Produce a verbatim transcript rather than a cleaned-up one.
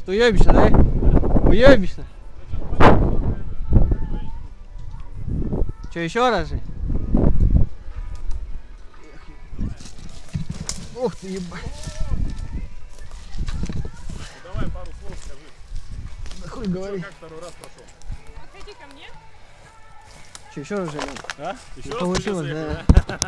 Уебищно, да? Уебищно. Че, еще раз же? Ух ты, ебать. Давай пару слов скажи. Да хуй говори. Как второй раз прошел? Подходи ко мне. Че, еще раз же? А? Еще раз Получилось, придется да. ехать, да?